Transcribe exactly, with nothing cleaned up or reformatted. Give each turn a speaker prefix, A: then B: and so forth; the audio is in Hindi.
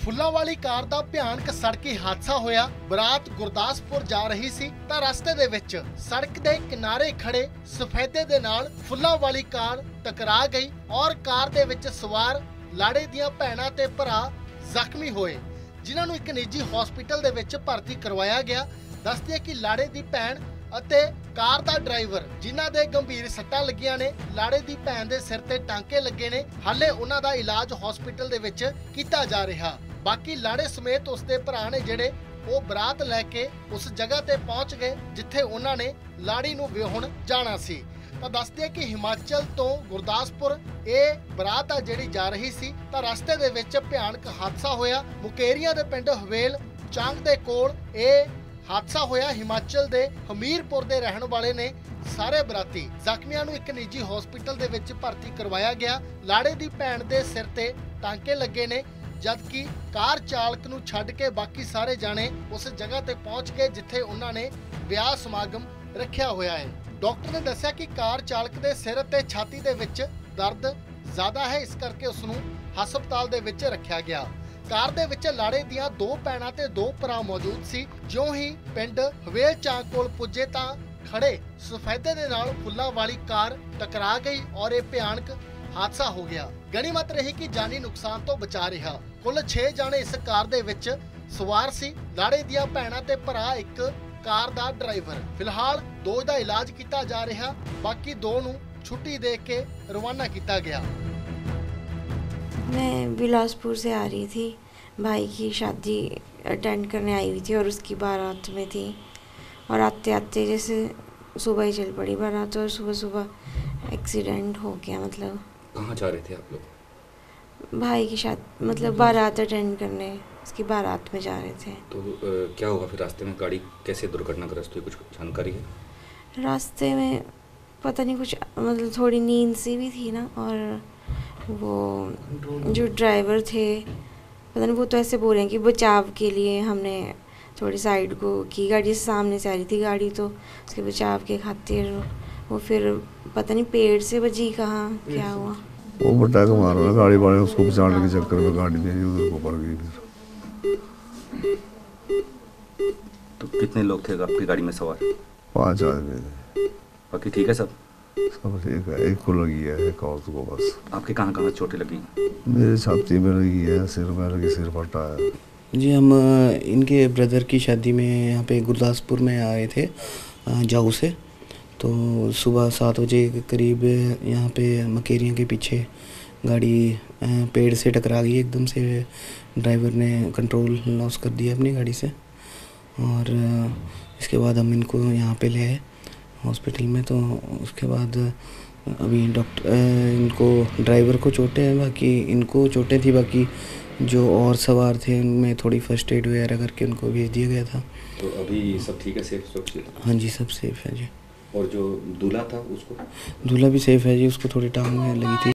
A: फुल्लां वाली कार दा भयानक सड़की हादसा होया। बरात गुरदासपुर जा रही सी तां रस्ते दे विच सड़क दे किनारे खड़े सफेदे दे नाल फुल्लां वाली कार टकरा गई और कार दे विच सवार लाड़े दियां भैणां ते भरा जख्मी होए, जिन्हां नूं एक निजी हॉस्पिटल दे विच भर्ती करवाया गया। दसदे कि लाड़े दी भैण ਅਤੇ ਕਾਰ ਦਾ ਡਰਾਈਵਰ ਜਿਨ੍ਹਾਂ ਦੇ ਗੰਭੀਰ ਸੱਟਾਂ ਲੱਗੀਆਂ ਨੇ। ਲਾੜੇ ਦੀ ਭੈਣ ਦੇ ਸਿਰ ਤੇ ਟਾਂਕੇ ਲੱਗੇ ਨੇ। ਹਾਲੇ ਉਹਨਾਂ ਦਾ ਇਲਾਜ ਹਸਪੀਟਲ ਦੇ ਵਿੱਚ ਕੀਤਾ ਜਾ ਰਿਹਾ। ਬਾਕੀ ਲਾੜੇ ਸਮੇਤ ਉਸਦੇ ਭਰਾ ਨੇ ਜਿਹੜੇ ਉਹ ਬਰਾਤ ਲੈ ਕੇ ਉਸ ਜਗ੍ਹਾ ਤੇ ਪਹੁੰਚ ਗਏ ਜਿੱਥੇ ਉਹਨਾਂ ਨੇ ਲਾੜੀ ਨੂੰ ਵਿਆਹੁਣ ਜਾਣਾ ਸੀ। ਤਾਂ ਦੱਸਦੇ ਕਿ ਹਿਮਾਚਲ ਤੋਂ ਗੁਰਦਾਸਪੁਰ ਇਹ ਬਰਾਤ ਆ ਜਿਹੜੀ ਜਾ ਰਹੀ ਸੀ ਤਾਂ ਰਸਤੇ ਦੇ ਵਿੱਚ ਭਿਆਨਕ ਹਾਦਸਾ ਹੋਇਆ। ਮੁਕੇਰੀਆਂ ਦੇ ਪਿੰਡ ਹਵੇਲ ਚਾਂਗ ਦੇ ਕੋਲ ਇਹ हादसा होया। हिमाचल दे हमीरपुर दे रहन वाले ने सारे बराती जख्मियां नूं एक निजी हॉस्पिटल दे विच भर्ती करवाया गया। लाड़े दी भैण दे सिर ते टांके लगे ने, जबकि कार चालक नूं छड्ड के बाकी सारे जाने उस जगह ते पहुंच गए जिथे उन्हां ने विआह समागम रखिया होया है। डॉक्टर ने दस्सिया कि कार चालक दे सिर ते छाती दे विच दर्द ज़्यादा है, इस करके उस नूं हस्पताल दे विच रखिया गया। कार दे विच लाड़े दियां दो भैणां ते दो भरा मौजूद सी। ज्यों ही पिंड हवेल चांग कोल पुजे तां खड़े सफेदे दे नाल फुल्लां वाली कार टकरा गई और यह भयानक हादसा हो गया। गनीमत रही कि जानी नुकसान तो बचा रहा। कुल छे जाने इस कार दे विच सवार सी। लाड़े दियां भैणां ते भरा एक कार दा ड्राइवर। फिलहाल दो दा इलाज किया जा रहा, बाकी दो नूं छुट्टी दे के रवाना किया गया।
B: मैं बिलासपुर से आ रही थी, भाई की शादी अटेंड करने आई हुई थी और उसकी बारात में थी। और आते आते जैसे सुबह ही चल पड़ी बारात और सुबह सुबह एक्सीडेंट हो गया। मतलब
C: कहाँ जा रहे थे आप लोग?
B: भाई की शादी मतलब बारात अटेंड करने, उसकी बारात में जा रहे थे।
C: तो आ, क्या हुआ फिर रास्ते में? गाड़ी कैसे दुर्घटनाग्रस्त हुई, कुछ जानकारी है?
B: रास्ते में पता नहीं कुछ, मतलब थोड़ी नींद सी भी थी ना, और वो जो ड्राइवर थे पता नहीं, वो तो ऐसे बोल रहे हैं कि बचाव के लिए हमने थोड़ी साइड को की। गाड़ी से सामने से आ रही थी गाड़ी, तो उसके बचाव के खातिर वो फिर पता नहीं पेड़ से बजी, कहाँ क्या हुआ।
D: वो बट्टा को मारो ना गाड़ी वाले, उसको बचाने के चक्कर में गाड़ी मेरी उधर को पड़ गई। फिर
C: तो कितने लोग थे आपकी गाड़ी में सवार?
D: पाँच आदमी थे।
C: बाकी ठीक है सब?
D: सब ठीक है। एक को लगी है, एक और को बस।
C: आपके कहाँ कहाँ चोटें लगी?
D: मेरे छाती में लगी है, सिर में लगी, सिर फटा है।
E: जी हम इनके ब्रदर की शादी में यहाँ पे गुरदासपुर में आए थे जाऊ से। तो सुबह सात बजे के करीब यहाँ पे मकेरियाँ के पीछे गाड़ी पेड़ से टकरा गई एकदम से। ड्राइवर ने कंट्रोल लॉस कर दिया अपनी गाड़ी से और इसके बाद हम इनको यहाँ पे ले आए हॉस्पिटल में। तो उसके बाद अभी डॉक्टर इनको ड्राइवर को चोटें हैं, बाकी इनको चोटें थी। बाकी जो और सवार थे उनमें थोड़ी फर्स्ट एड वगैरह करके उनको भेज दिया गया था।
C: तो अभी सब ठीक है, सेफ सुरक्षित?
E: हाँ जी सब सेफ है जी।
C: और जो दूल्हा था उसको?
E: दूल्हा भी सेफ है जी, उसको थोड़ी टांग में लगी थी।